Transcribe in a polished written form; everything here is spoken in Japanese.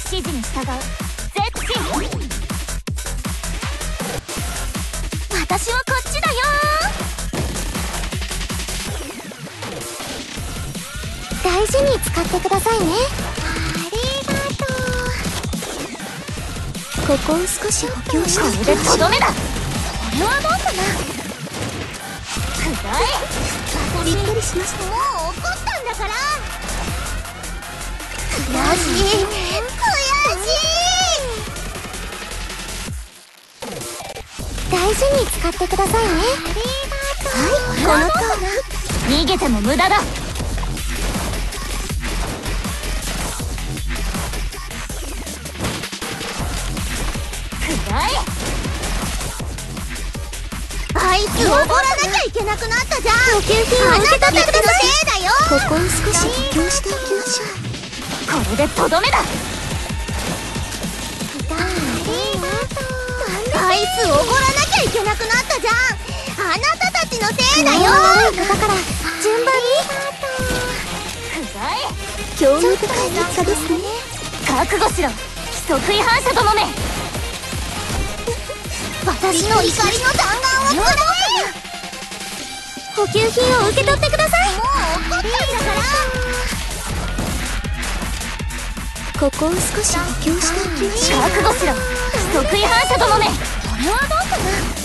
指示に従う絶地。私はこっちだよ。大事に使ってくださいね。ありがとう。ここを少し補強しておきましょう。これでとどめだ。これはどうかな。くらえ。びっくりしました。もう怒ったんだから。悔しい悔しい。大事に使ってくださいね。ありがとう。はい、このとおり。逃げても無駄だ。あいつおごらなきゃいけなくなったじゃん。補給品を受け取ってください。ここを少し補給しておきましょう。これでとどめだ。あいつおごらなきゃいけなくなったじゃん。あなたたちのせいだよ。だから順番に。興味深い結果ですね。覚悟しろ規則違反者どもめ。私の怒りの弾丸をくらえ。補給品を受け取ってください。もう怒ったんだから。ここを少し補強しておきましょう。覚悟しろ規則違反者どもめ。これはどうかな。